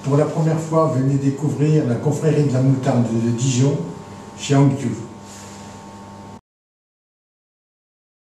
Pour la première fois, venez découvrir la confrérie de la moutarde de Dijon chez Ankiou.